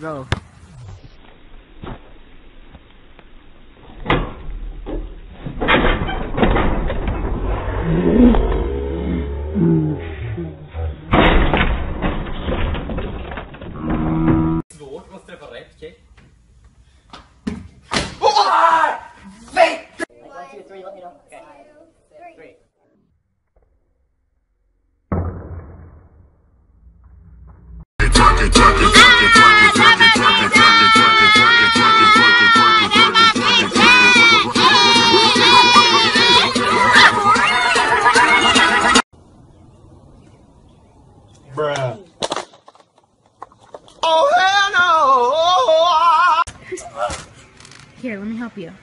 Go. Svårt, måste träffa rätt, okej? Like 1, 2, 3, let me know. Okay. 3. Bruh. Oh hell no! Here, let me help you.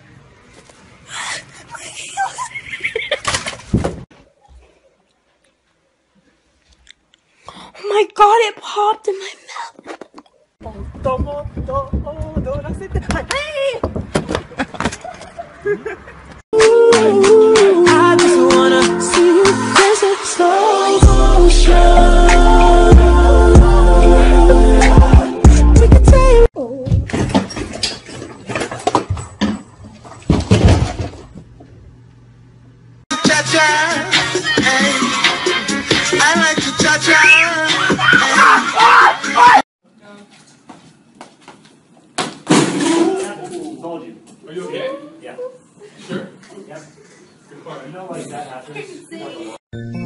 Oh my god, it popped in my mouth. I just wanna see you dance in slow motion. We can take Cha-cha, hey. I like to cha-cha. Told you. Are you okay? Yeah. Sure? Yeah. Good part. I know like that happens.